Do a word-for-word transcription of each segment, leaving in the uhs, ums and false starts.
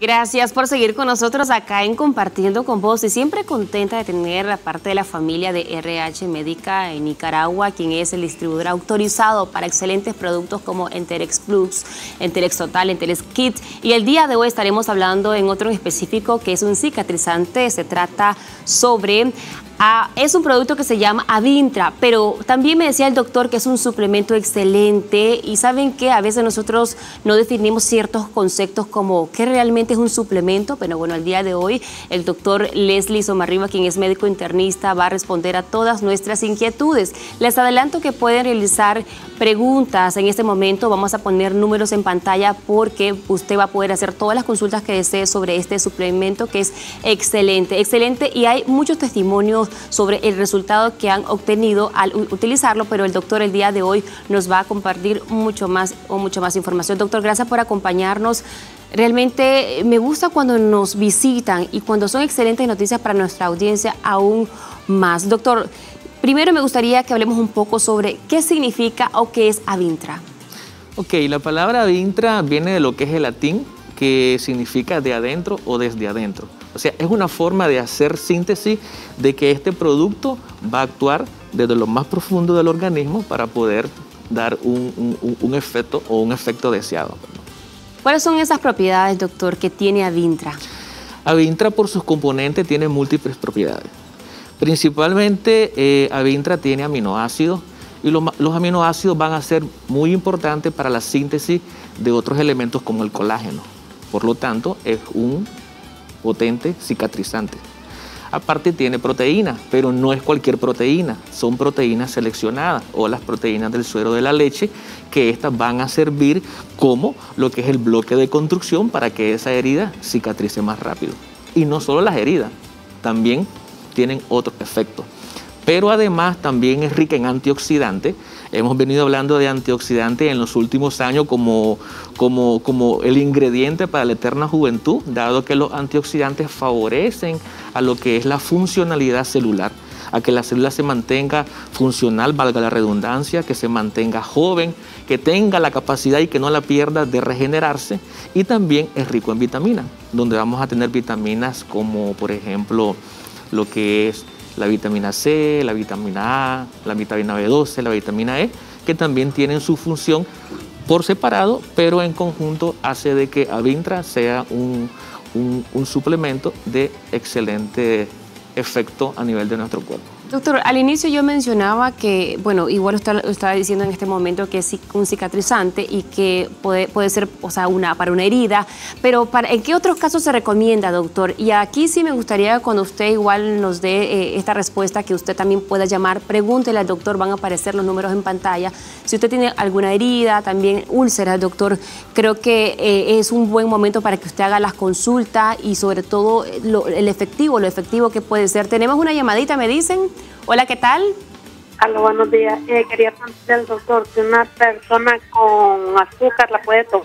Gracias por seguir con nosotros acá en Compartiendo con Vos, y siempre contenta de tener a parte de la familia de R H Médica en Nicaragua, quien es el distribuidor autorizado para excelentes productos como Enterex Plus, Enterex Total, Enterex Kit. Y el día de hoy estaremos hablando en otro en específico que es un cicatrizante. Se trata sobre... Ah, es un producto que se llama Avintra, pero también me decía el doctor que es un suplemento excelente. Y saben que a veces nosotros no definimos ciertos conceptos como qué realmente es un suplemento, pero bueno, el día de hoy el doctor Leslie Somarriba, quien es médico internista, va a responder a todas nuestras inquietudes. Les adelanto que pueden realizar preguntas en este momento. Vamos a poner números en pantalla porque usted va a poder hacer todas las consultas que desee sobre este suplemento, que es excelente, excelente, y hay muchos testimonios sobre el resultado que han obtenido al utilizarlo, pero el doctor el día de hoy nos va a compartir mucho más o mucho más información. Doctor, gracias por acompañarnos. Realmente me gusta cuando nos visitan y cuando son excelentes noticias para nuestra audiencia aún más. Doctor, primero me gustaría que hablemos un poco sobre qué significa o qué es Avintra. Ok, la palabra Avintra viene de lo que es el latín, que significa de adentro o desde adentro. O sea, es una forma de hacer síntesis de que este producto va a actuar desde lo más profundo del organismo para poder dar un, un, un efecto o un efecto deseado. ¿Cuáles son esas propiedades, doctor, que tiene Avintra? Avintra, por sus componentes, tiene múltiples propiedades. Principalmente, eh, Avintra tiene aminoácidos, y los, los aminoácidos van a ser muy importantes para la síntesis de otros elementos como el colágeno. Por lo tanto, es un potente cicatrizante. Aparte tiene proteínas, pero no es cualquier proteína, son proteínas seleccionadas o las proteínas del suero de la leche, que estas van a servir como lo que es el bloque de construcción para que esa herida cicatrice más rápido. Y no solo las heridas, también tienen otros efectos. Pero además también es rica en antioxidantes. Hemos venido hablando de antioxidantes en los últimos años como, como, como el ingrediente para la eterna juventud, dado que los antioxidantes favorecen a lo que es la funcionalidad celular, a que la célula se mantenga funcional, valga la redundancia, que se mantenga joven, que tenga la capacidad y que no la pierda de regenerarse. Y también es rico en vitaminas, donde vamos a tener vitaminas como, por ejemplo, lo que es la vitamina C, la vitamina A, la vitamina B doce, la vitamina E, que también tienen su función por separado, pero en conjunto hace de que Avintra sea un, un, un suplemento de excelente efecto a nivel de nuestro cuerpo. Doctor, al inicio yo mencionaba que, bueno, igual usted estaba diciendo en este momento que es un cicatrizante y que puede, puede ser, o sea, una, para una herida, pero para, ¿en qué otros casos se recomienda, doctor? Y aquí sí me gustaría cuando usted igual nos dé eh, esta respuesta, que usted también pueda llamar, pregúntele al doctor, van a aparecer los números en pantalla. Si usted tiene alguna herida, también úlceras, doctor, creo que eh, es un buen momento para que usted haga las consultas y sobre todo lo, el efectivo, lo efectivo que puede ser. Tenemos una llamadita, me dicen. Hola, ¿qué tal? Hola, buenos días. Eh, quería preguntarle al doctor si una persona con azúcar la puede tomar.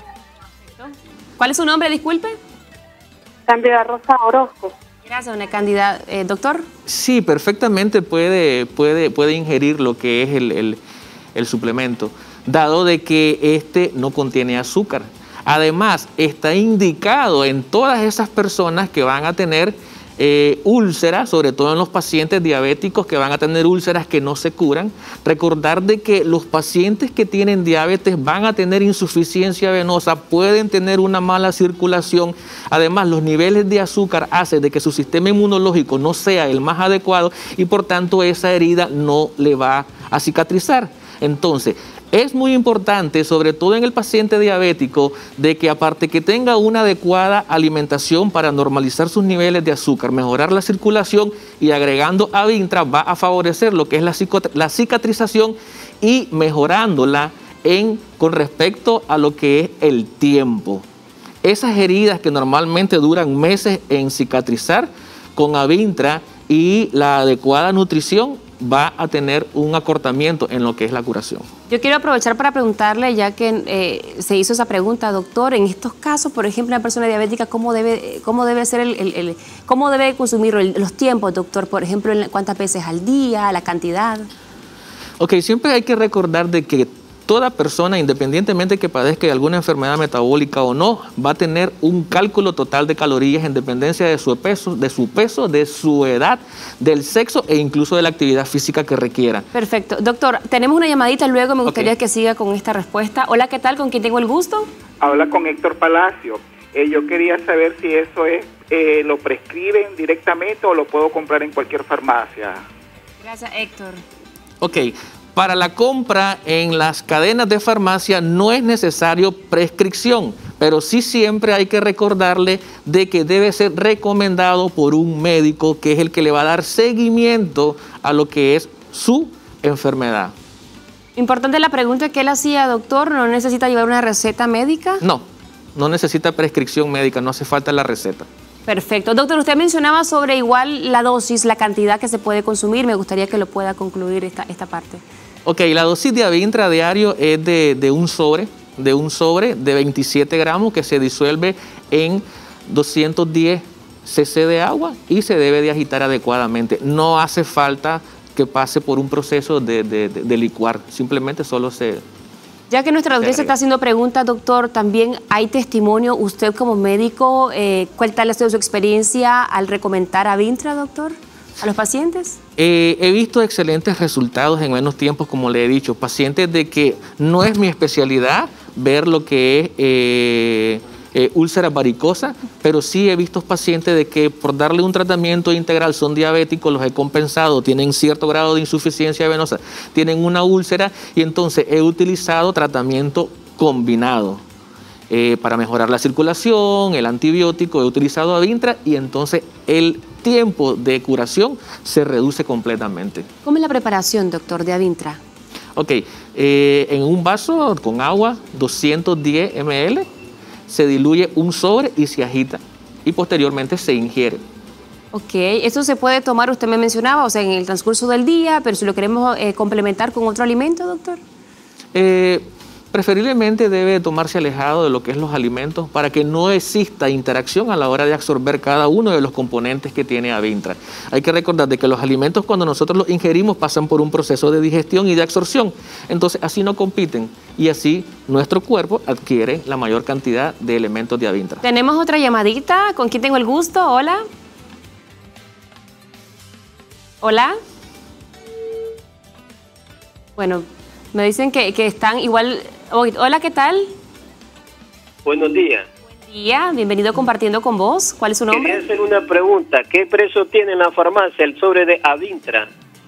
¿Cuál es su nombre, disculpe? Cándida Rosa Orozco. Gracias, una candidata. Eh, ¿Doctor? Sí, perfectamente puede, puede, puede ingerir lo que es el, el, el suplemento, dado de que este no contiene azúcar. Además, está indicado en todas esas personas que van a tener Eh, úlceras, sobre todo en los pacientes diabéticos que van a tener úlceras que no se curan. Recordar de que los pacientes que tienen diabetes van a tener insuficiencia venosa, pueden tener una mala circulación. Además, los niveles de azúcar hacen de que su sistema inmunológico no sea el más adecuado y por tanto esa herida no le va a cicatrizar. Entonces, es muy importante, sobre todo en el paciente diabético, de que aparte que tenga una adecuada alimentación para normalizar sus niveles de azúcar, mejorar la circulación, y agregando Avintra va a favorecer lo que es la, la cicatrización y mejorándola en, con respecto a lo que es el tiempo. Esas heridas que normalmente duran meses en cicatrizar, con Avintra y la adecuada nutrición va a tener un acortamiento en lo que es la curación. Yo quiero aprovechar para preguntarle, ya que eh, se hizo esa pregunta, doctor, en estos casos, por ejemplo, una persona diabética, ¿cómo debe, cómo debe ser el, el, el cómo debe consumir los tiempos, doctor? Por ejemplo, ¿cuántas veces al día, la cantidad? Ok, siempre hay que recordar de que toda persona, independientemente que padezca de alguna enfermedad metabólica o no, va a tener un cálculo total de calorías en dependencia de su peso, de su peso, de su edad, del sexo e incluso de la actividad física que requiera. Perfecto. Doctor, tenemos una llamadita luego, me gustaría Okay. que siga con esta respuesta. Hola, ¿qué tal? ¿Con quién tengo el gusto? Habla con Héctor Palacio. Eh, yo quería saber si eso es eh, lo prescriben directamente o lo puedo comprar en cualquier farmacia. Gracias, Héctor. Ok, para la compra en las cadenas de farmacia no es necesario prescripción, pero sí siempre hay que recordarle de que debe ser recomendado por un médico que es el que le va a dar seguimiento a lo que es su enfermedad. Importante la pregunta que él hacía, doctor, ¿no necesita llevar una receta médica? No, no necesita prescripción médica, no hace falta la receta. Perfecto. Doctor, usted mencionaba sobre igual la dosis, la cantidad que se puede consumir. Me gustaría que lo pueda concluir esta, esta parte. Ok, la dosis de Avintra diario es de, de un sobre, de un sobre de veintisiete gramos que se disuelve en doscientos diez cc de agua y se debe de agitar adecuadamente. No hace falta que pase por un proceso de, de, de, de licuar, simplemente solo se... Ya que nuestra audiencia está haciendo preguntas, doctor, también hay testimonio, usted como médico, eh, ¿cuál tal ha sido su experiencia al recomendar Avintra, doctor, a los pacientes? Eh, he visto excelentes resultados en menos tiempos, como le he dicho, pacientes de que no es mi especialidad ver lo que es eh, eh, úlcera varicosa, pero sí he visto pacientes de que por darle un tratamiento integral son diabéticos, los he compensado, tienen cierto grado de insuficiencia venosa, tienen una úlcera y entonces he utilizado tratamiento combinado. Eh, para mejorar la circulación, el antibiótico, he utilizado Avintra y entonces el tiempo de curación se reduce completamente. ¿Cómo es la preparación, doctor, de Avintra? Ok, eh, en un vaso con agua, doscientos diez mililitros, se diluye un sobre y se agita y posteriormente se ingiere. Ok, ¿esto se puede tomar, usted me mencionaba, o sea, en el transcurso del día, pero si lo queremos eh, complementar con otro alimento, doctor? Eh, Preferiblemente debe tomarse alejado de lo que es los alimentos para que no exista interacción a la hora de absorber cada uno de los componentes que tiene Avintra. Hay que recordar de que los alimentos cuando nosotros los ingerimos pasan por un proceso de digestión y de absorción. Entonces así no compiten y así nuestro cuerpo adquiere la mayor cantidad de elementos de Avintra. Tenemos otra llamadita. ¿Con quién tengo el gusto? Hola. Hola. Bueno, me dicen que, que están igual... Hola, ¿qué tal? Buenos días. Buen día, bienvenido a Compartiendo con Vos. ¿Cuál es su nombre? Quería hacer una pregunta. ¿Qué precio tiene en la farmacia el sobre de Avintra?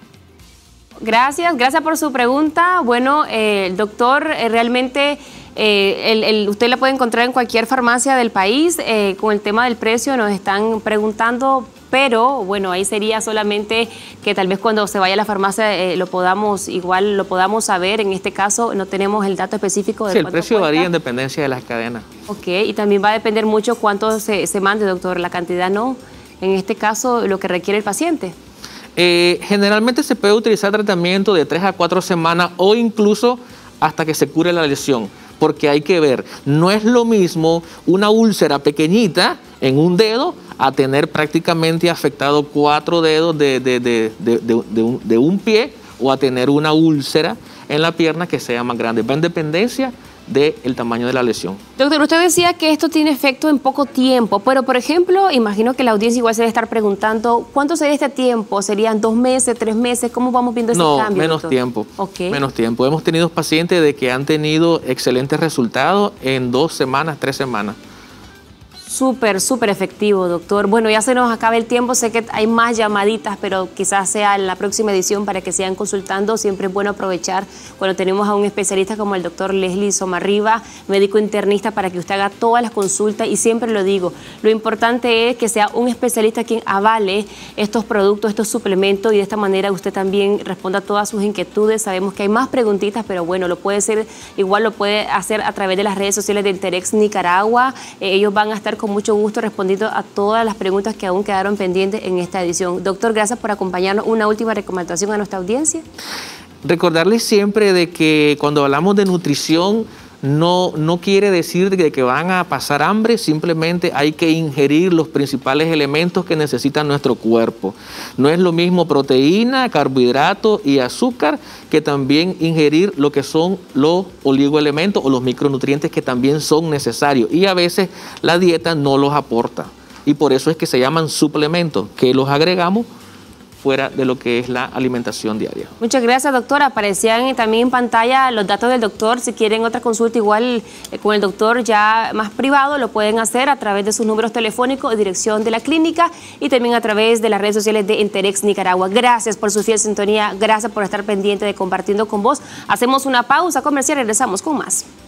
Gracias, gracias por su pregunta. Bueno, eh, el doctor, eh, realmente eh, el, el, usted la puede encontrar en cualquier farmacia del país. Eh, con el tema del precio nos están preguntando, pero bueno, ahí sería solamente que tal vez cuando se vaya a la farmacia eh, lo podamos, igual lo podamos saber. En este caso no tenemos el dato específico de sí, el cuánto precio cuesta. varía en dependencia de las cadenas. Ok, y también va a depender mucho cuánto se, se mande, doctor, la cantidad no. En este caso, lo que requiere el paciente. Eh, generalmente se puede utilizar tratamiento de tres a cuatro semanas o incluso hasta que se cure la lesión, porque hay que ver, no es lo mismo una úlcera pequeñita en un dedo a tener prácticamente afectado cuatro dedos de, de, de, de, de, de, un, de un pie o a tener una úlcera en la pierna que sea más grande. Va en dependencia del tamaño de la lesión. Doctor, usted decía que esto tiene efecto en poco tiempo, pero por ejemplo, imagino que la audiencia igual se debe estar preguntando, ¿cuánto sería este tiempo? ¿Serían dos meses, tres meses? ¿Cómo vamos viendo ese no, cambio? No, menos doctor? tiempo. Okay. Menos tiempo. Hemos tenido pacientes de que han tenido excelentes resultados en dos semanas, tres semanas. Súper, súper efectivo, doctor. Bueno, ya se nos acaba el tiempo, sé que hay más llamaditas, pero quizás sea en la próxima edición para que sigan consultando. Siempre es bueno aprovechar cuando tenemos a un especialista como el doctor Leslie Somarriba, médico internista, para que usted haga todas las consultas. Y siempre lo digo, lo importante es que sea un especialista quien avale estos productos, estos suplementos, y de esta manera usted también responda a todas sus inquietudes. Sabemos que hay más preguntitas, pero bueno, lo puede hacer, igual lo puede hacer a través de las redes sociales de Enterex Nicaragua. Eh, ellos van a estar con mucho gusto respondiendo a todas las preguntas que aún quedaron pendientes en esta edición. Doctor, gracias por acompañarnos. Una última recomendación a nuestra audiencia. Recordarles siempre de que cuando hablamos de nutrición, no, no quiere decir de que van a pasar hambre, simplemente hay que ingerir los principales elementos que necesita nuestro cuerpo. No es lo mismo proteína, carbohidratos y azúcar que también ingerir lo que son los oligoelementos o los micronutrientes que también son necesarios, y a veces la dieta no los aporta, y por eso es que se llaman suplementos, que los agregamos fuera de lo que es la alimentación diaria. Muchas gracias, doctora. Aparecían también en pantalla los datos del doctor. Si quieren otra consulta igual eh, con el doctor ya más privado, lo pueden hacer a través de sus números telefónicos, dirección de la clínica, y también a través de las redes sociales de Enterex Nicaragua. Gracias por su fiel sintonía, gracias por estar pendiente de Compartiendo con Vos. Hacemos una pausa comercial y regresamos con más.